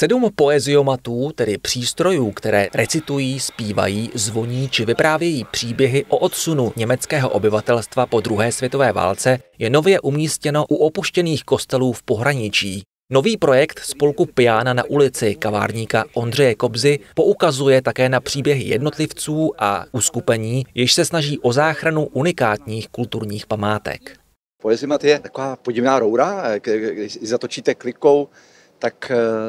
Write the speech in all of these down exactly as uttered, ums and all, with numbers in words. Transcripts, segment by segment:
Sedm poeziomatů, tedy přístrojů, které recitují, zpívají, zvoní či vyprávějí příběhy o odsunu německého obyvatelstva po druhé světové válce, je nově umístěno u opuštěných kostelů v pohraničí. Nový projekt spolku Piana na ulici kavárníka Ondřeje Kobzy poukazuje také na příběhy jednotlivců a uskupení, jež se snaží o záchranu unikátních kulturních památek. Poeziomat je taková podivná roura, když zatočíte klikou, tak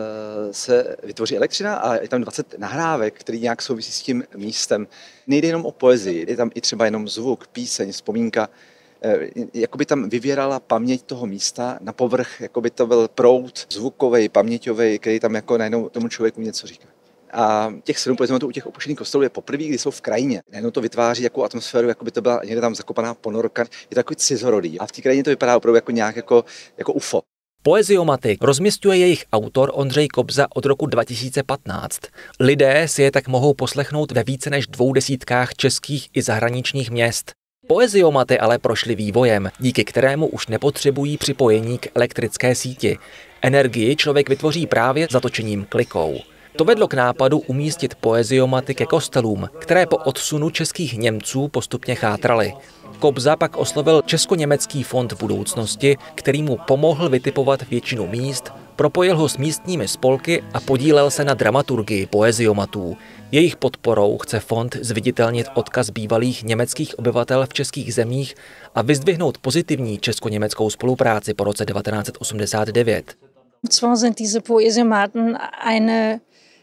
se vytvoří elektřina a je tam dvacet nahrávek, který nějak souvisí s tím místem. Nejde jenom o poezii, je tam i třeba jenom zvuk, píseň, vzpomínka. Jakoby tam vyvěrala paměť toho místa na povrch, jakoby to byl proud zvukový, paměťový, který tam jako najednou tomu člověku něco říká. A těch sedm poeziomatů u těch opuštěných kostelů je poprvé, kdy jsou v krajině. Najednou to vytváří jako atmosféru, jako by to byla někde tam zakopaná ponorka. Je to takový cizorodý. A v té krajině to vypadá opravdu jako nějak jako, jako U F O. Poeziomaty rozmisťuje jejich autor Ondřej Kobza od roku dva tisíce patnáct. Lidé si je tak mohou poslechnout ve více než dvou desítkách českých i zahraničních měst. Poeziomaty ale prošly vývojem, díky kterému už nepotřebují připojení k elektrické síti. Energii člověk vytvoří právě zatočením klikou. To vedlo k nápadu umístit poeziomaty ke kostelům, které po odsunu českých Němců postupně chátraly. Kobza pak oslovil Česko-německý fond budoucnosti, který mu pomohl vytipovat většinu míst, propojil ho s místními spolky a podílel se na dramaturgii poeziomatů. Jejich podporou chce fond zviditelnit odkaz bývalých německých obyvatel v českých zemích a vyzdvihnout pozitivní česko-německou spolupráci po roce devatenáct set osmdesát devět. Zwar sind diese Poesiomaten eine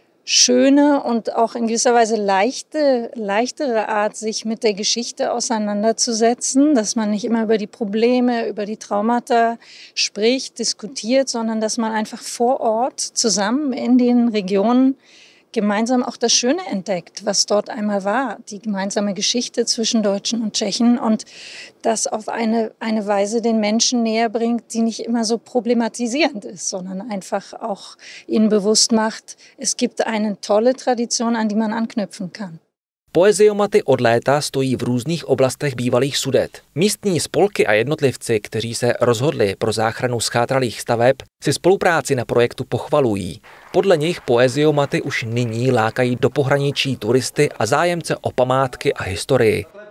schöne und auch in gewisser Weise leichte, leichtere Art, sich mit der Geschichte auseinanderzusetzen, dass man nicht immer über die Probleme, über die Traumata spricht, diskutiert, sondern dass man einfach vor Ort zusammen in den Regionen gemeinsam auch das Schöne entdeckt, was dort einmal war, die gemeinsame Geschichte zwischen Deutschen und Tschechen und das auf eine, eine Weise den Menschen näher bringt, die nicht immer so problematisierend ist, sondern einfach auch ihnen bewusst macht, es gibt eine tolle Tradition, an die man anknüpfen kann. Poeziomaty od léta stojí v různých oblastech bývalých Sudet. Místní spolky a jednotlivci, kteří se rozhodli pro záchranu schátralých staveb, si spolupráci na projektu pochvalují. Podle nich poeziomaty už nyní lákají do pohraničí turisty a zájemce o památky a historii.